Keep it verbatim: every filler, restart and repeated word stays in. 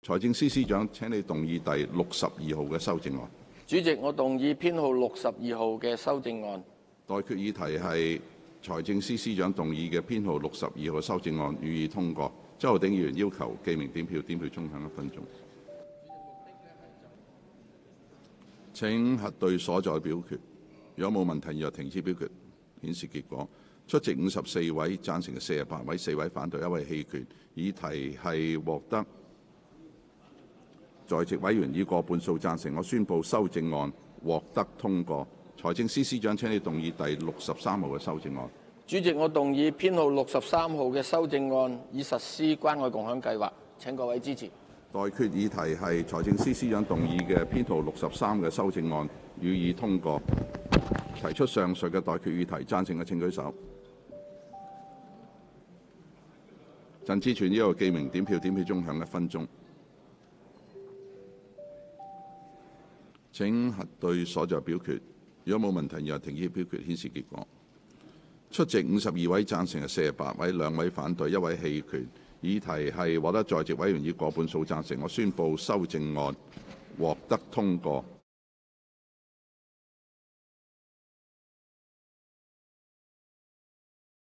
財政司司長，請你動議第六十二號嘅修正案。 主席，我動議編號六十二號嘅修正案。 待決議題係財政司司長動議嘅編號六十二號修正案，予以通過。周浩鼎議員要求記名點票，點票鐘響一分鐘。請核對所在表決。如果冇問題，現在停止表決。顯示結果：出席五十四位，贊成四十八位，四位反對，一位棄權。議題係獲得在席委員以過半數贊成，我宣布修正案獲得通過。財政司司長，請你動議第六十三號嘅修正案。 主席，我動議編號六十三號嘅修正案，以實施關愛共享計劃。請各位支持。 待決議題係財政司司長動議嘅編號六十三嘅修正案，予以通過。提出上述嘅待決議題，贊成嘅請舉手。陳志全要求記名點票，點票鐘響一分鐘。請核對所在表決。如果冇問題，現在停止表決。顯示結果：出席五十二位，贊成係四十八位，兩位反對，一位棄權。議題係獲得在席委員以過半數贊成，我宣布修正案獲得通過。